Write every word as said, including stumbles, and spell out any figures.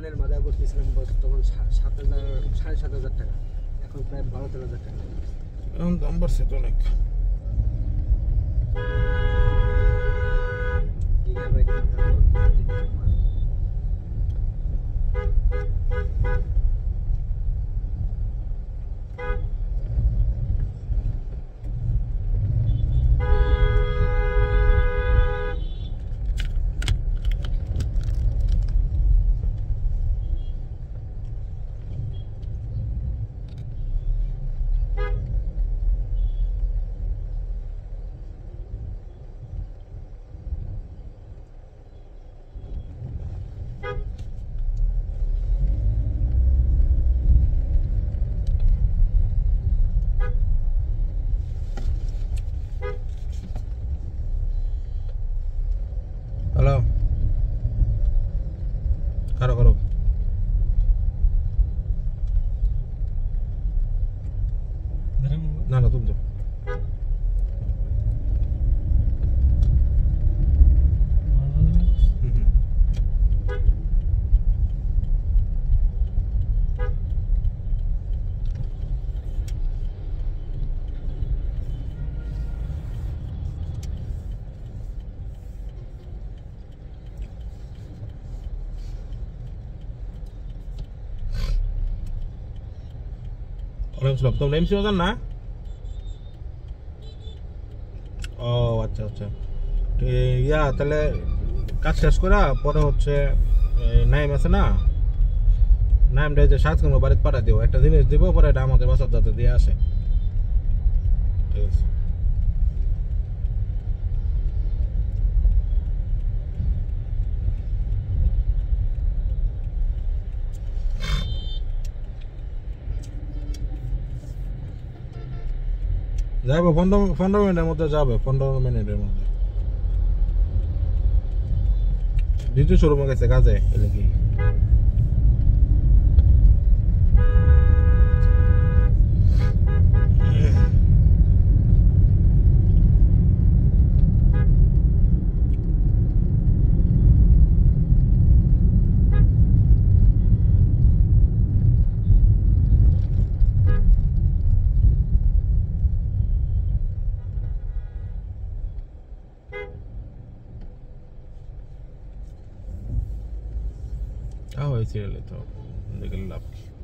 ওয়ানের মাদারবোর্ড কিনছিলাম তখন সাত হাজার সাড়ে সাত হাজার টাকা, এখন প্রায় বারো তেরো হাজার টাকা। এখন দাম বাড়ছে তো অনেক। গিগাবাইট মাদারবোর্ড হ্যালো, কারো কারো না না তুমি তো ওয়ালাইকুম সালাম। তোমরা এমসি বাজার না? ও আচ্ছা আচ্ছা, ইয়া তাহলে কাজ শেষ করা পরে হচ্ছে নাইম আছে না, নাইমটা যে সাত কিলো বাড়িতে পাঠা দিও, একটা জিনিস দিব, পরে এটা আমাদের বাসার যাতে দিয়ে আসে। ঠিক আছে। যাবে পনেরো পনেরো মিনিটের মধ্যে যাবে, পনেরো মিনিটের মধ্যে দ্বিতীয় শোরুমে গেছে কাজে এলে কি। তা হয়েছে তো দেখে লাভ কি।